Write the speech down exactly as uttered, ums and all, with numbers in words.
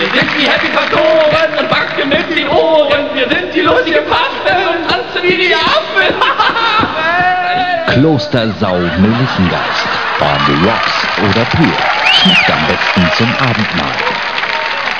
Wir sind die Happy Faktoren und wackeln mit den Ohren. Wir sind die lustigen Pappen und tanzen wie die Affen. Klostersau Melissengeist. On the Rocks oder pur. Schmeckt am besten zum Abendmahl.